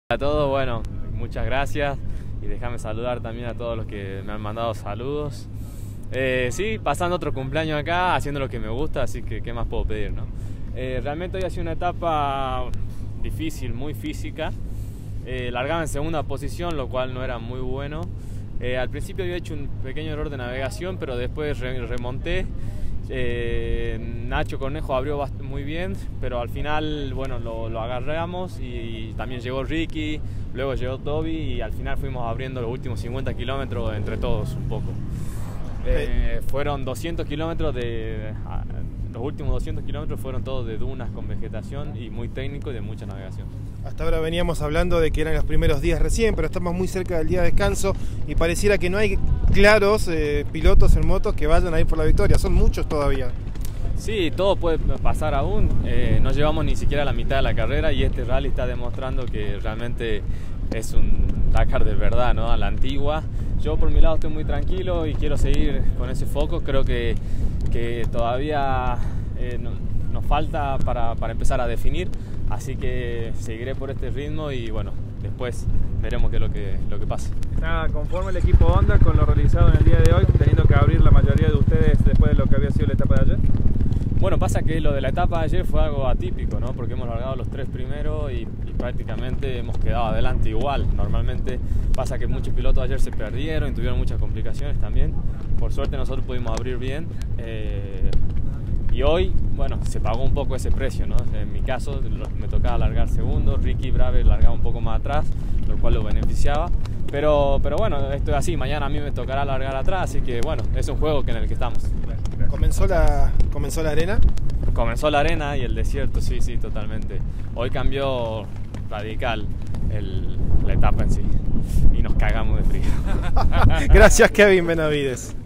A todos, bueno, muchas gracias y déjame saludar también a todos los que me han mandado saludos. Sí, pasando otro cumpleaños acá, haciendo lo que me gusta, así que ¿qué más puedo pedir, no? Realmente hoy ha sido una etapa difícil, muy física. Largaba en segunda posición, lo cual no era muy bueno. Al principio había hecho un pequeño error de navegación, pero después remonté. Nacho Cornejo abrió muy bien, pero al final, bueno, lo agarramos y también llegó Ricky, luego llegó Toby y al final fuimos abriendo los últimos 50 kilómetros entre todos un poco. Fueron 200 kilómetros los últimos 200 kilómetros fueron todos de dunas con vegetación y muy técnico y de mucha navegación. Hasta ahora veníamos hablando de que eran los primeros días recién, pero estamos muy cerca del día de descanso y pareciera que no hay claros pilotos en motos que vayan a ir por la victoria, son muchos todavía. Sí, todo puede pasar aún, no llevamos ni siquiera la mitad de la carrera y este rally está demostrando que realmente es un Dakar de verdad, ¿no? A la antigua. Yo por mi lado estoy muy tranquilo y quiero seguir con ese foco, creo que todavía nos falta para empezar a definir, así que seguiré por este ritmo y bueno, después veremos qué es lo que pasa. ¿Está conforme el equipo Honda con lo realizado en el día de hoy, teniendo que abrir la mayoría de ustedes después de lo que había sido la etapa de ayer? Bueno, pasa que lo de la etapa de ayer fue algo atípico, ¿no? Porque hemos largado los tres primeros y prácticamente hemos quedado adelante igual. Normalmente pasa que muchos pilotos ayer se perdieron y tuvieron muchas complicaciones también. Por suerte nosotros pudimos abrir bien y hoy, bueno, se pagó un poco ese precio, ¿no? En mi caso me tocaba largar segundo, Ricky Brave largaba un poco más atrás, lo cual lo beneficiaba. Pero bueno, esto es así, mañana a mí me tocará largar atrás, así que bueno, es un juego en el que estamos. ¿Comenzó la arena? Comenzó la arena y el desierto, sí, totalmente. Hoy cambió radical la etapa en sí y nos cagamos de frío. Gracias, Kevin Benavides.